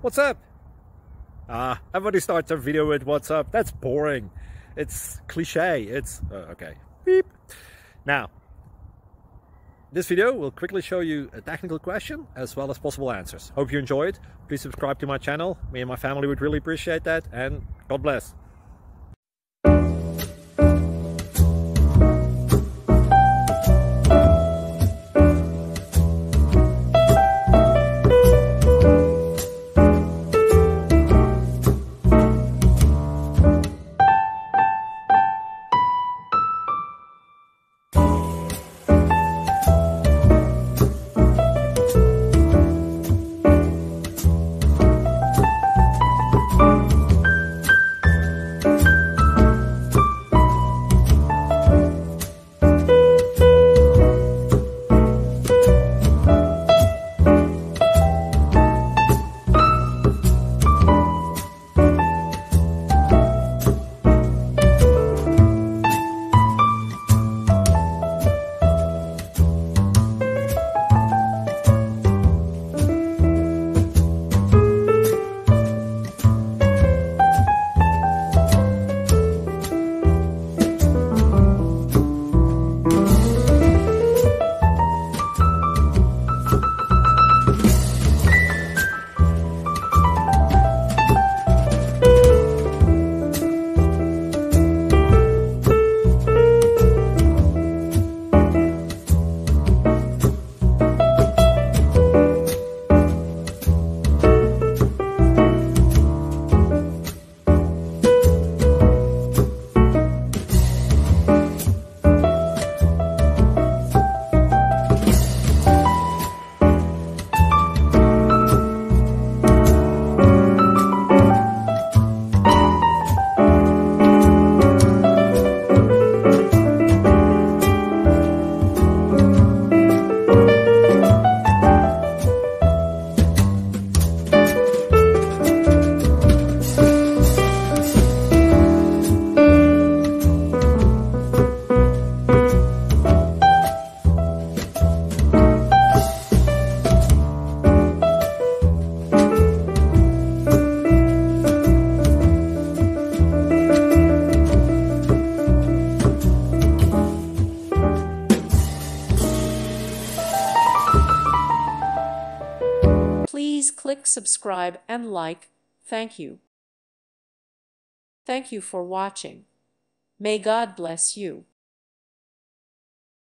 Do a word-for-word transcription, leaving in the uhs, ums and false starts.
What's up? Ah, everybody starts their video with what's up. That's boring. It's cliche. It's uh, okay. Beep. Now, this video will quickly show you a technical question as well as possible answers. Hope you enjoy it. Please subscribe to my channel. Me and my family would really appreciate that, and God bless. Please click subscribe and like. Thank you. Thank you for watching. May God bless you.